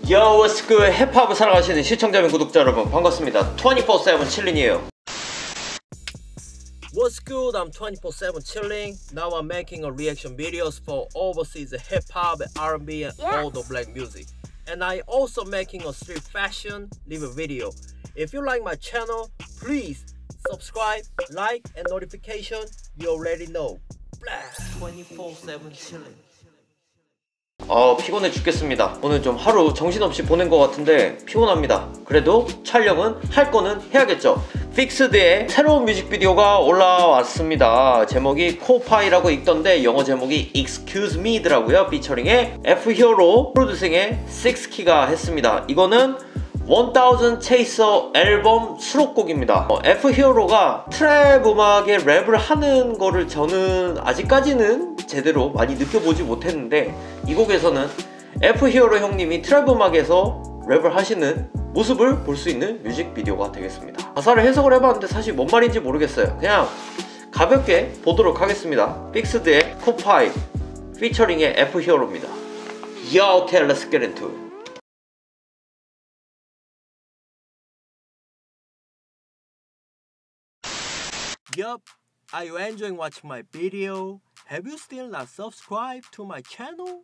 Yo, what's good? 힙합을 사랑하시는 시청자 및 구독자 여러분 반갑습니다. 24/7 칠린이에요. What's good? I'm 24/7 chilling. Now I'm making a reaction videos for overseas hip hop, R&B, and all the black music. And I also making a street fashion review video. If you like my channel, please subscribe, like, and notification. You already know. Blast 24/7 chilling. 피곤해 죽겠습니다. 오늘 좀 하루 정신없이 보낸 것 같은데 피곤합니다. 그래도 촬영은 할 거는 해야겠죠. 픽스드의 새로운 뮤직비디오가 올라왔습니다. 제목이 코파이라고 읽던데 영어 제목이 Excuse Me 더라고요. 피처링의 F-Hero 프로듀싱의 6키가 했습니다. 이거는 1000 Chaser 앨범 수록곡입니다. F-Hero가 트랩 음악에 랩을 하는 거를 저는 아직까지는 제대로 많이 느껴보지 못했는데 이 곡에서는 F-Hero 형님이 트랩 음악에서 랩을 하시는 모습을 볼 수 있는 뮤직비디오가 되겠습니다. 가사를 해석을 해봤는데 사실 뭔 말인지 모르겠어요. 그냥 가볍게 보도록 하겠습니다. 픽스드의 코파이 피처링의 F-Hero입니다. Yo, okay, let's get into it. Yup, are you enjoying watching my video? Have you still not subscribed to my channel?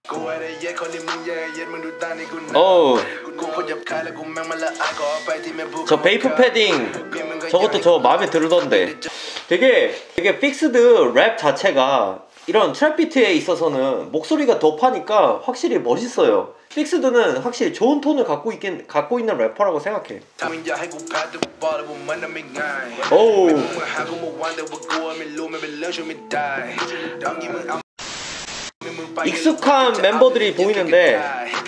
저 베이프 패딩 저것도 저 마음에 들던데 되게 픽스드 랩 자체가 이런 트랩 비트에 있어서는 목소리가 도파니까 확실히 멋있어요. 픽스드는 확실히 좋은 톤을 갖고 있는 래퍼라고 생각해. 오. 익숙한 멤버들이 보이는데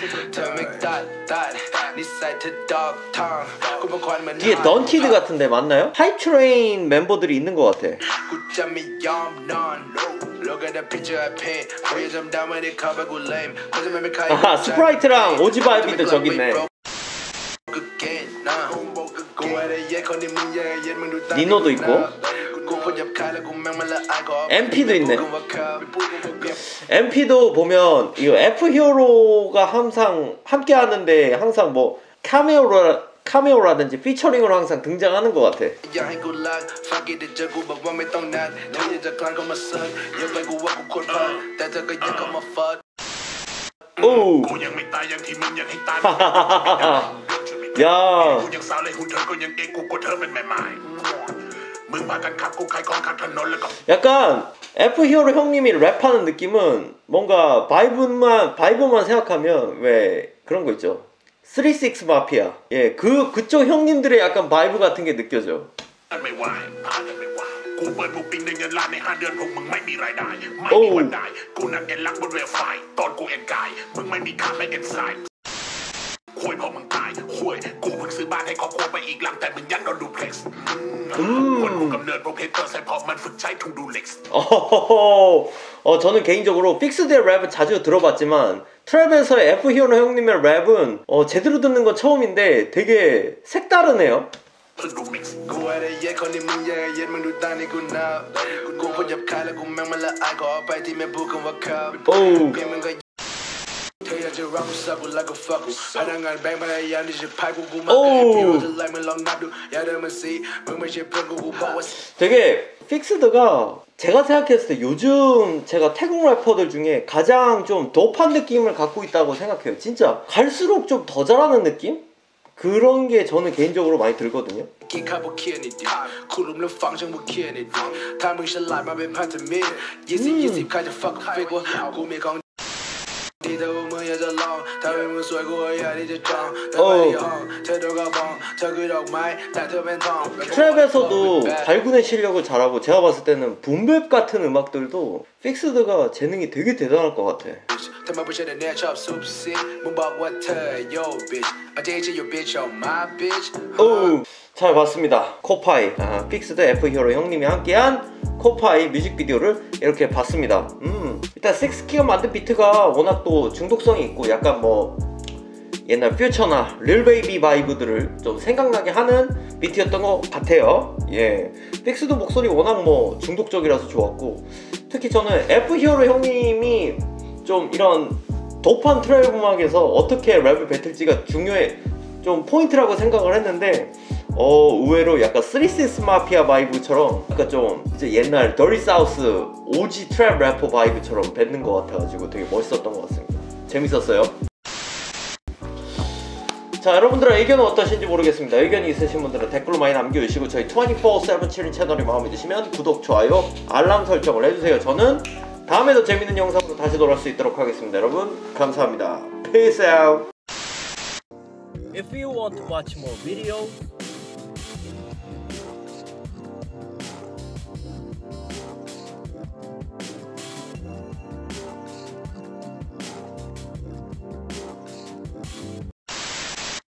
뒤에 던티드 같은데 맞나요? 하이트레인 멤버들이 있는 것 같아. 아하, 스프라이트랑 오지바이비도 저기 있네. 니노도 있고 MP도 있네. MP도 보면 이 F-Hero가 항상 함께 하는데 항상 뭐 카메오라든지 피처링으로 항상 등장하는 것 같아. 오. 야. 약간 F-Hero 형님이 랩하는 느낌은 뭔가 바이브만 생각하면 왜 그런 거 있죠? 3-6 마피아. 예, 그쪽 형님들의 약간 바이브 같은 게 느껴져. 오. 저는 개인적으로 픽스드의 랩은 자주 들어봤지만 트랩에서의 F-Hero 형님의 랩은 제대로 듣는 건 처음인데 되게 색다르네요. 오. 되게 픽스드가 제가 생각했을 때 요즘 제가 태국 래퍼들 중에 가장 좀 도프한 느낌을 갖고 있다고 생각해요. 진짜 갈수록 좀 더 잘하는 느낌? 그런 게 저는 개인적으로 많이 들거든요. 트랩에서도 발군의 실력을 잘하고 제가 봤을 때는 붐랩 같은 음악들도 픽스드가 재능이 되게 대단할 것 같아. 오, 잘 봤습니다. 코파이, 픽스드 F-Hero 형님이 함께한 코파이 뮤직비디오를 이렇게 봤습니다. 일단 6키가 만든 비트가 워낙 또 중독성이 있고 약간 뭐 옛날 퓨처나 릴베이비 바이브들을 좀 생각나게 하는 비트였던 것 같아요. 예, 픽스드 목소리 워낙 뭐 중독적이라서 좋았고, 특히 저는 F-Hero 형님이 좀 이런 도판 트랩 음악에서 어떻게 랩을 뱉을지가 중요해, 좀 포인트라고 생각을 했는데 의외로 약간 3-6 마피아 바이브처럼 약간 좀 이제 옛날 더리 사우스 OG 트랩 래퍼 바이브처럼 뱉는 것 같아가지고 되게 멋있었던 것 같습니다. 재밌었어요. 자, 여러분들의 의견은 어떠신지 모르겠습니다. 의견이 있으신 분들은 댓글로 많이 남겨주시고 저희 24/7 칠린 채널이 마음에 드시면 구독, 좋아요, 알람 설정을 해주세요. 저는 다음에도 재밌는 영상으로 다시 돌아올 수 있도록 하겠습니다. 여러분 감사합니다. Peace out. If you want to watch more videos,